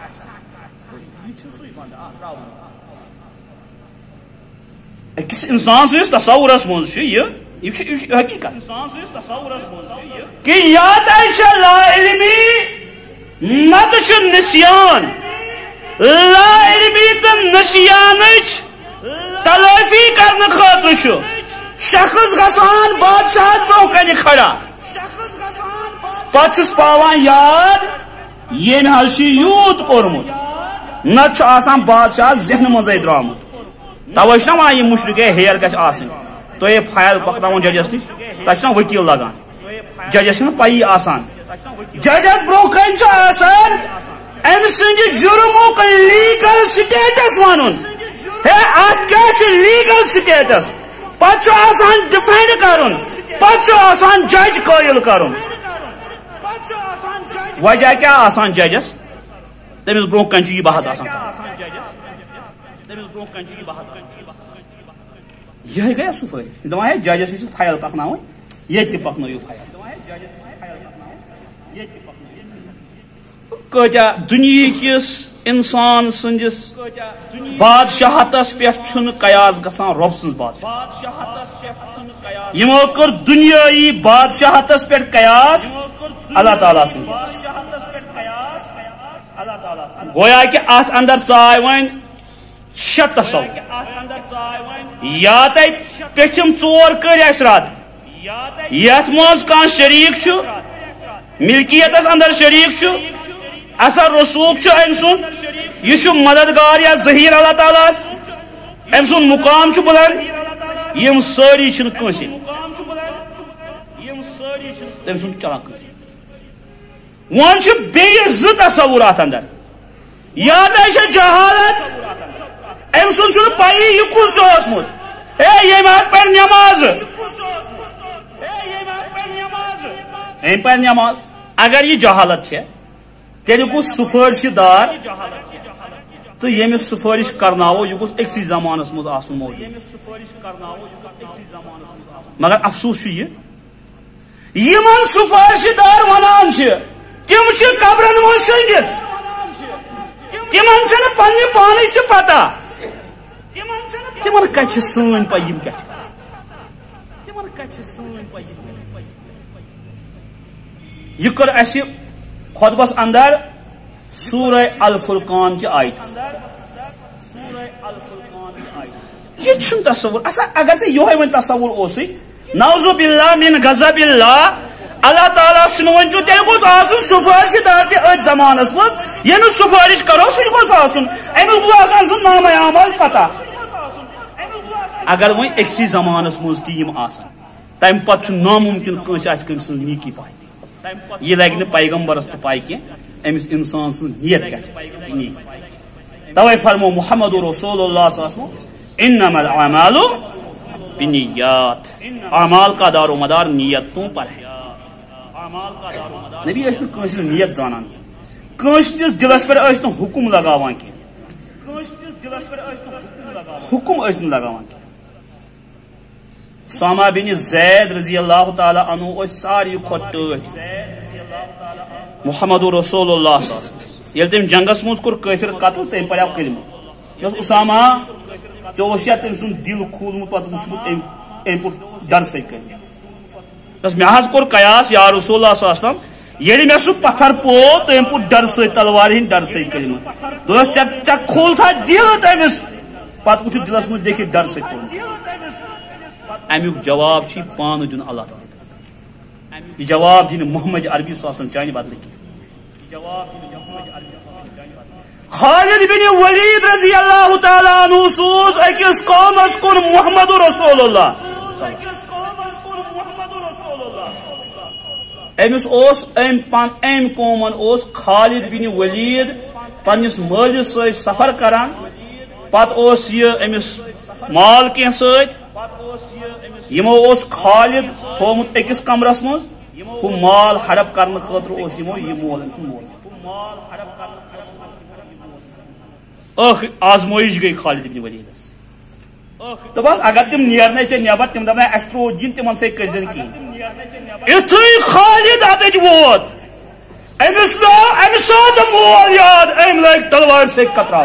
[SPEAKER 2] اکس انسان سس تصورس مز یہ حقیقت کہ یا تہ لا علمی نت نسیان لا علمی تو نسیان تلافی کرنے خاطر شخص گھان بادشاہ برہ کن کھڑا پتہ پاوان یاد یم حل یوت کورمت نت آسان بادشاہ ذہن مزے درامت توے نا ونان یہ مشرق ہیر گھس آسن تھی فائل پکناون ججس نش تک وکیل لگان ججس پی آسان ججس برو کن آسان ام سند جرمک لیگل سٹیٹس ون ہے ات کیا لیگل سٹیٹس پتہ آسان ڈیفینڈ کرن پتہ آسان جج قائل کرن وجہ کیا آسان ججس تمس برو کن یہ بحث آسان یہ گیا سفارش دپان ہے ججس نش فائل پکناون یہ تہ پکنو فائل کتیا دنیا کس انسان سندس بادشاہتس پہ قیاس گژھان رب سن بادشاہ یمو کر دنیائی بادشاہتس پہ قیاس اللہ تعالیٰ سن گویا کہ ات اندر ژاے ون شے تصور یا تے پیچھم ژور کر اس رد یت مز کان شریک چھ ملکیتس اندر شریک چھ اثر رسوخ ام سن یہ مددگار یا ظہیر اللہ تعالیٰ ام سن مقام بلند یم ساری کنس تم سن چلان کنس ون بیس ز تصورات اندر یا جہالت ام سن پی یہ کس اوسمت اے یم پہ نماز ام پہ نماز اگر یہ جہالت ہے تیل گو سفارش دار تو یمس سفارش کرناو یہ گوس اکسی زمانس مز آسن موجود مگر افسوس یہ یمن سفارش دار ونان تم قبرن من شنگت تمن چھ پنہ پانچ تہ پتہ تمن کت سن پیم کیا یہ کر اس خطبس اندر سورہ الفرقان کی آیت یہ چھن تصور اصا اگر سے یہ ون تصور اوسی نعوذ باللہ من غضب اللہ اللہ تعالیٰ سن ون جو تیل گوس آسن سفارش دار تہ ات زمانس مز یہ سفارش کرو سہ گوس آسن امس گوس آسن سن نام اعمال پتہ اگر وۄنۍ أکسٕے زمانس مز تہ یم آسن تمہ پتہ ناممکن کٲنٛسہِ آسہِ کٔمۍ سٕنٛز نیکی پاے یہ لگہ پیغمبرس تہ پائی کی امس انسان سن نیت کر توے فرمو محمد رسول اللہ صلی اللہ علیہ وسلم انما الاعمال بالنیات اعمال کا دار و مدار نیتوں پر ہے نبی اس کنس نیت زانان کنس دلس پر اس حکم لگاوان کی حکم اس لگاوان کی ساما بن زید رضی اللہ تعالی عنہ اس ساری کھٹ محمد رسول اللہ صلی اللہ علیہ وسلم یل تم جنگس مز کور کافر قتل تم پڑھو کلمہ یس اسامہ چوشیا تم سن دل کھولمت پتہ وچھمت ام ام پٹ ڈر سے کر بس مے حظ کور قیاس یا رسول اللہ صلی اللہ علیہ وسلم یل مے سو پتھر پو تم پٹ ڈر سے تلوار ہن ڈر سے کلمہ دوست چک چک کھول تھا دل تمس پتہ وچھ دلس مز دیکھ ڈر سے کلمہ امیک جواب چھ پان دن اللہ تعالی یہ جواب دین محمد عربی صلی اللہ علیہ وسلم چانہ بدل کی خالد بن ولید رضی اللہ تعالی عنہ سوز اکس قومس کن محمد رسول اللہ امس اوس ام پان ام قومن اوس خالد بن ولید پنس مالس ست سفر کران پت اوس یہ امس مال کی ست یمو اوس خالد تھومت اکس کمرس مز ہو مال ہڑپ کرنے خاطر اوس یمو یہ مول مول اخ آزمائش گئی خالد بن ولید تو بس اگر تم نیرنے چھ نیبر تم دپنا اسٹرو دین تمن سے کرزن کی اتھے خالد اتج ووت امس لو امس سات مول یاد ام لائک تلوار سے کتراو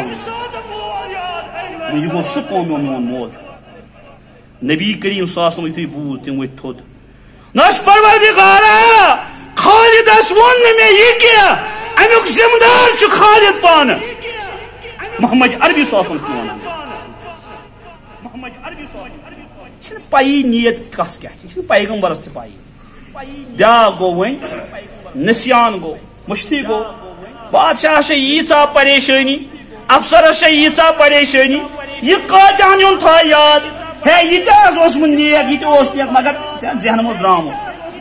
[SPEAKER 2] یہ گو سکون میون مول نبی کریم صلی اللہ علیہ وسلم یتھے بوز تم وت تھود نس پروردگارا خالد اس ون میں یہ کیا امیک ذمہ دار چھ خالد پان محمد عربی صلی اللہ علیہ وسلم محمد عربی صلی اللہ علیہ وسلم چھ پائی نیت کس کیا چھ پیغمبرس تہ پائی بیا گو ون نسیان گو مشتی گو بادشاہ سے ییژا پریشانی افسرس سے ییژا پریشانی یہ کاتان یون تھا یاد ہے یہ تہ اس من نیک یہ تہ اس نیک مگر ذہن مز درامت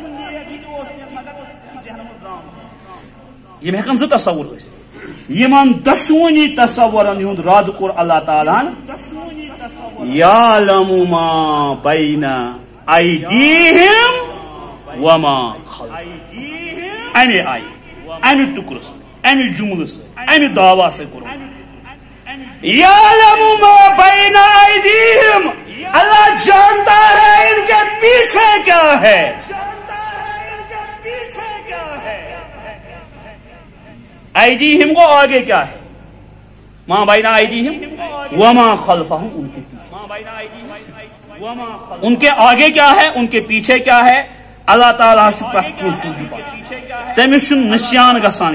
[SPEAKER 2] یہ ہیکن زٕ تصور ٲسِتھ یمن دشوٕنی تصورن ہُنٛد رد کوٚر اللہ تعالیٰ ہن یعلم ما بین ایدیہم وما خلفہم امہِ آیہِ امہِ ٹُکرٕ سۭتۍ امہِ جملہٕ سۭتۍ امہِ دعوا سۭتۍ کوٚر یعلم ما بین ایدیہم اللہ جانتا ہے ان کے پیچھے کیا ہے ایدیہم کو آگے کیا ہے ما بین ایدیہم وما خلفہم ان کے پیچھے ان کے آگے کیا ہے ان کے پیچھے کیا ہے اللہ تعالیٰ پرٛٮ۪تھ کٲنٛسہِ تٔمِس چھُنہٕ نسیان گژھان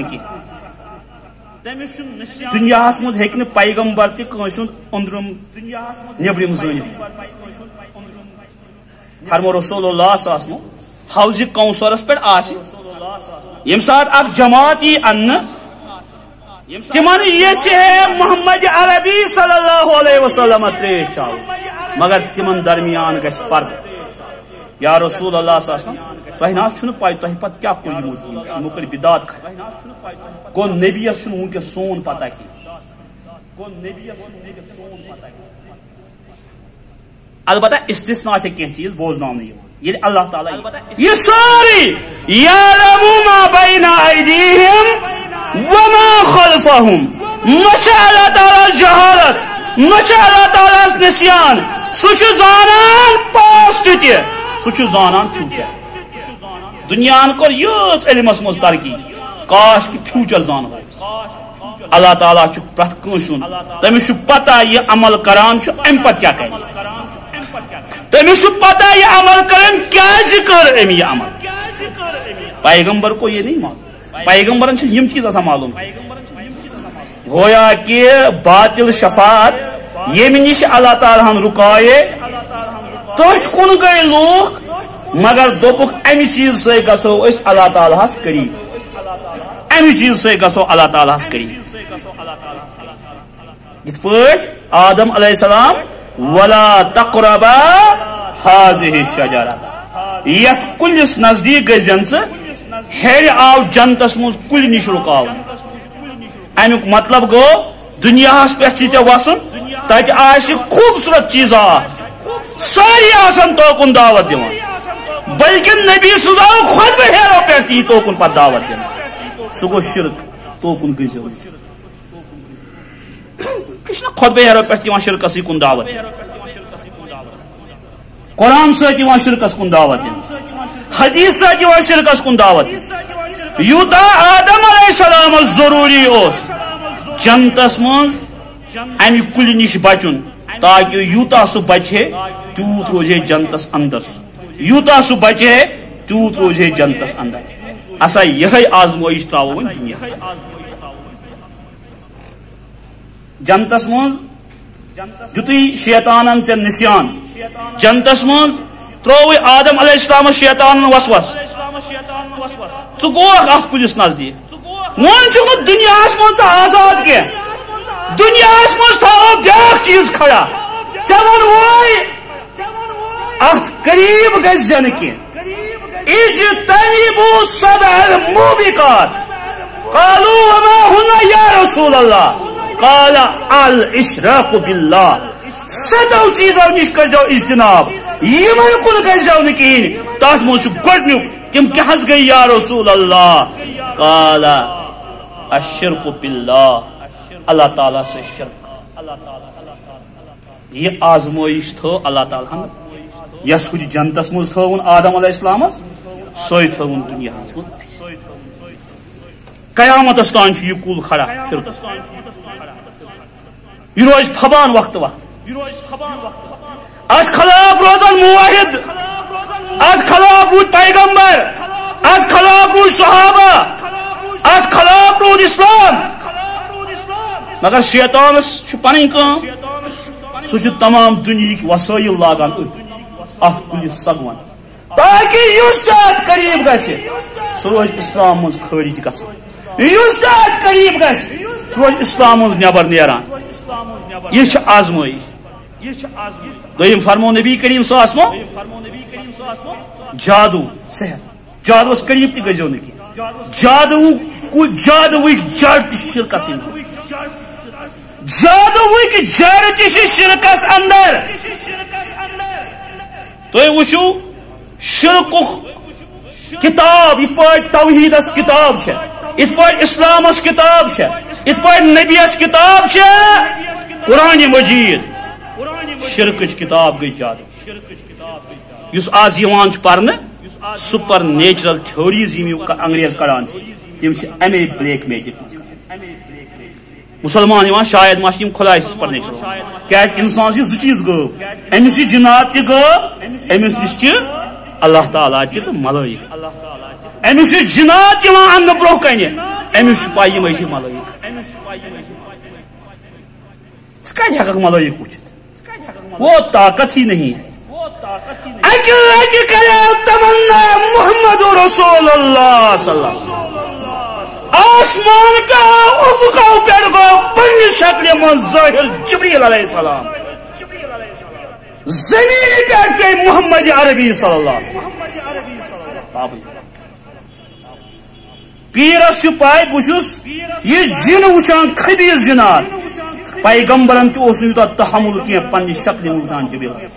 [SPEAKER 2] کینٛہہ دُنیاہس منٛز ہیٚکہِ نہٕ پیغمبر تہِ کٲنٛسہِ ہُنٛد أنٛدرِم نیٚبرِم زٲنِتھ فرمو رسول اللہ صلی اللہ علیہ وسلم حوضِ کوثرس پٮ۪ٹھ آسہِ ییٚمہِ ساتہٕ اکھ جماعت یی اننہٕ تمن یژھِ ہے محمد عربی صلی اللہ علیہ وسلم تریش چاو مگر تمن درمیان گژھِ پردٕ یا رسول اللہ صلی اللہ علیہ وسلم تۄہہِ نہ چھُنہٕ پاے تۄہہِ پتہٕ کیاہ کوٚر یِمو یِمو کٔر بدعات گوٚو نبیَس چھُنہٕ وٕنکیٚس سون پتہ کینٛہہ البتہ استثنا چھِ کینٛہہ چیٖز بوزناونہٕ یِوان ییٚلہِ اللہ تعالیٰ یہ سٲری یعلم ما بین ایدیہم وما خلفہم نہ چھِ اللہ تعالیٰ جہالت نہ چھِ اللہ تعالیٰ نسیان سُہ چھُ زانان پاسٹ تہِ سُہ چھُ زانان فیوچر دنیاہن کوٚر یۭژ علمس منٛز ترقی کاش کہ فیوچر زانو اللہ تعالیٰ چھُ پرٛٮ۪تھ کٲنٛسہِ ہُنٛد تٔمِس چھُ پتہ یہِ عمل کران چھُ امہِ پتہٕ کیاہ کرِ تٔمِس چھُ پتہ یہ عمل کرن کیازِ کٔر أمۍ یہِ عمل پیغمبر کو یہ نہیں معلوم پیغمبرن چھِ یِم چیٖز آسان معلوم گویا کہ باطل شفاعت ییٚمہِ نِش اللہ تعالیٰ ہن رُکایے تٔتھۍ کُن گٔے لوٗکھ مگر دوٚپُکھ امہِ چیٖز سۭتۍ گژھو أسۍ اللہ تعالیٰ ہس قریٖب امہِ چیٖز سۭتۍ گژھو اللہ تعالیٰ ہس قریٖب یِتھ پٲٹھۍ آدم علیہ السلام ولا تقربا هذه الشجرة یتھ کُلِس نزدیٖک گٔژھزٮ۪ن ژٕ ہیرِ آو جنتس منٛز کُلہِ نِش رُکاوُن امیُک مطلب گوٚو دُنیاہس پٮ۪ٹھ چھُے ژےٚ وسُن تتہِ آسہِ خوٗبصوٗرت چیٖزا اکھ سٲری آسن توکُن دعوت دِوان بلکہِ نبی سُنٛد آو خۄطبہٕ ہیرو پٮ۪ٹھ یی توکُن پتہٕ دعوت دِنہٕ سُہ گوٚو شرک توکُن گٔژھِو یہ چھُنہ خۄطبہٕ ہیرو پٮ۪ٹھ یِوان شرکسٕے کُن دعوت قرآن سۭتۍ یِوان شرکس کُن دعوت دِنہٕ حدیث سۭتۍ یِوان شرکس کُن دعوت دِنہٕ یوٗتاہ آدم علیہ السلامس ضروٗری اوس جنتس منٛز امہِ کُلہِ نِش بچُن تاکہ یوٗتاہ سُہ بچہِ ہے تیوٗت روزِ ہے جنتس اندر یوٗتاہ سُہ بچہِ ہے تیوٗت روزِ ہے جنتس اندر اسا یِہے آزمٲیش تراوو وۄنۍ دُنیا جنتس منٛز دِتُے شیطانن ژےٚ نسیان جنتس منٛز ترٛووُے آدم علیہ السلامس شیطانن وسوس ژٕ گوکھ اتھ کُلِس نزدیٖک وۄنۍ چھُکھ دُنیاہس منٛز ژٕ آزاد کینٛہہ دُنیاہس منٛز تھاوو بیاکھ چیٖز کھڑا ژےٚ ووٚنوے اتھ قریٖب گژھِ نہٕ کینٛہہ اجتنبوا سبع الموبقات قالوا وما هن یا رسول اللہ قال الاشراق باللہ ستو چیزو نش کرو اجتناب یمن کن گژھو نہٕ کہیٖنۍ تتھ منٛز چھُ گۄڈنیُک تِم کیٛاہ حظ گٔے یا رسول اللہ قال الشرک باللہ اللہ تعالیٰ سے شرک یہ آزمائش تھو اللہ تعالیٰ ہن یس کچھ جنتس مز تھون آدم علیہ السلامس سوئی تھون دنیا قیامتس تان یہ کل کھڑا یہ روز پھبان وقت وقت ات خلاف روزن موحد ات خلاف رود پیغمبر ات خلاف رود صحابہ ات خلاف رود اسلام مگر شیطانس پن کام سہ تمام دنیا وسائل لاگان ات کلس سگون تاکہ اس ات قریب گھس سہ روز اسلام مز خارج گھان یس تات قریب گژھِ روز اسلام نبر نیران یہ آزمائش دویم فرمو نبی کریم صلی اللہ علیہ وسلم جادو صحت جادو اس قریب تہ گژھو نہ کینٛہہ جادو کو جادو جڑ تہ شرکس جادو جڑ تہ شرکس اندر تُہۍ وٕچھِو شرکُک کتاب یِتھ پٲٹھۍ توحیدس کتاب چھِ یِتھ پٲٹھۍ اسلامس کتاب چھِ یِتھ پٲٹھۍ نبیس کتاب چھِ قرآن مجید شرکچ کتاب گئی جادو یُس آز یِوان چھُ پرنہٕ سپر نیچرل تھیوریز یِم انگریز کڑان تم ایم اے بلیک میجک مسلمان یوان شاید ما یم خدائے سپر نیچرل کیاز انسان چھ زٕ چیز غٲب أمِس چھِ جنات تہِ غٲب أمِس نِش چھِ اللہ تعالیٰ تہِ تہٕ ملائک أمِس چھِ جنات یوان اننہٕ برونٛہہ کنہِ أمِس چھِ پاے یِمے چھِ ملائک ژٕ کتہِ ہیٚککھ ملائک وٕچھِتھ وہ طاقت ہی نہیں ہے اکہ لٹہِ کریو تمنا محمد رسول اللہ صلی اللہ علیہ وسلم آسمان کا افقوں پہ گو پنی شکل من ظاہر جبریل علیہ السلام زمین پہ پہ محمد عربی صلی اللہ علیہ وسلم پیرس چھ پائے بچس یہ جن وچان خبیث جنات پیغمبرن تہ اوس نہ تحمل کی پنی شکل وچان جبریل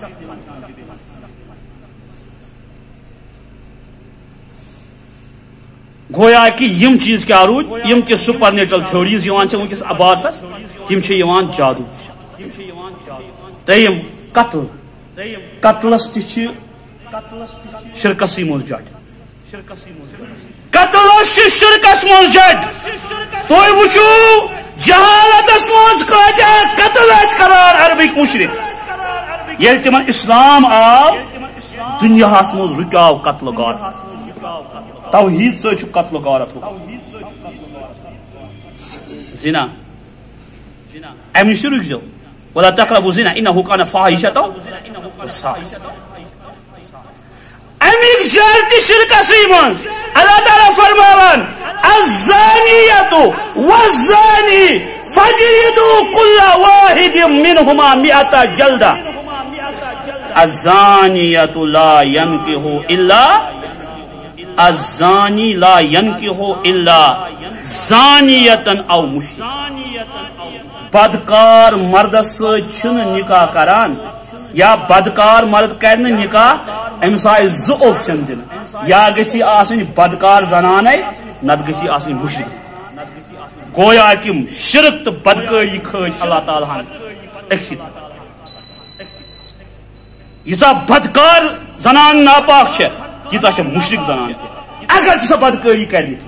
[SPEAKER 2] گویا کہ یم چیز کیا روز یم کہ سپر نیچرل تھیوریز یوان چھ ونکس عباسس تم چھ یوان جادو تیم قتل قتلس تہ چھ شرکسی مز جڑ قتلس چھ شرکس مز جڑ تُہۍ وٕچھِو جہالتس مز کۭتیاہ قتل ٲسۍ کران عربٕکۍ مشرک ییٚلہِ تمن اسلام آو دنیاہس مز رُکیو قتل غارت توحید سے چھُ قتل غارت زنا امہِ نِش رُکزیو ولا تقربوا الزنا انه كان فاحشة امیک جڑ تہ شرکسٕے منٛز اللہ تعالیٰ فرماوان الزانیة والزانی فاجلدوا كل واحد منهما مئة جلدة الزانیة لا ينكح الا الزانی لا ينكح الا زانیتن او مشرک بدکار مرد سۭتۍ چھنہٕ نکاح کران یا بدکار مرد کرِ نہٕ نکاح أمِس آیہِ زٕ اوپشن دِنہٕ یا گژھِ آسٕنۍ بدکار زنانے نتہٕ گژھِ آسٕنۍ مشرک گویا کہ شرک تہٕ بدکٲری کھٲج اللہ تعالیٰ ہن أکسٕے ییٖژاہ بدکار زنان ناپاک چھےٚ تیٖژاہ چھےٚ مشرک زنان اگر سۄ بدکٲری کرِ نہٕ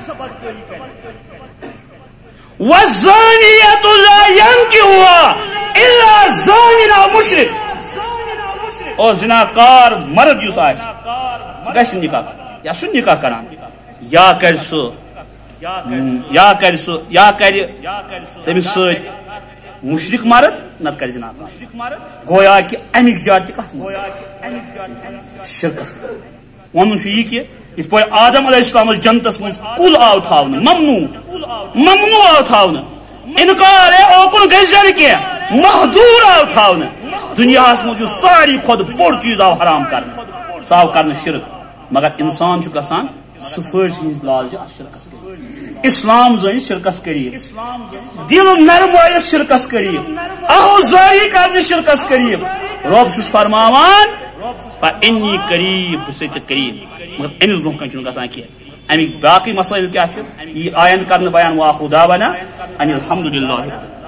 [SPEAKER 2] والزانیة لا ينكحها الا زان او مشرک اور زناکار مرد یُس آسہِ گژھِ نکاح یا سُہ نکاح کران یا کرِ سُہ یا کرِ سُہ یا کرِ تٔمِس سۭتۍ مشرک مرد نتہٕ کرِ زناکار گویا کہ امیک جڑ تہِ کتھ منٛز شرکس ونُن چھُ یہِ کہِ یِتھ پٲٹھۍ آدم علیہ السلام جنتس منٛز کُل آو تھاونہٕ ممنوع ممنوع آو تھاونہٕ انکار ہے اوکُن گژھِ نہٕ کینٛہہ محدوٗر آو تھاونہٕ دُنیاہس منٛز یُس ساروی کھۄتہٕ بوٚڑ چیٖز آو حرام کرنہٕ سُہ آو کرنہٕ شرک مگر انسان چھُ گژھان سُفٲرشی ہٕنٛز لالچہِ اتھ شرکس قریٖب اسلام زٲنِتھ شرکس قریٖب دل نرمٲیِتھ شرکس قریٖب آہوزاری کرنہٕ شرکس قریٖب رۄب چھُس فرماوان فإنی قریب بہٕ چھُسے ژےٚ قریٖب مگر أمِس برونٛہہ کنہِ چھُنہٕ گژھان کینٛہہ امیِکۍ باقٕے مسٲیل کیٛاہ چھِ یی آیند کرنہٕ بیان واخر دعوانا ان الحمدللہ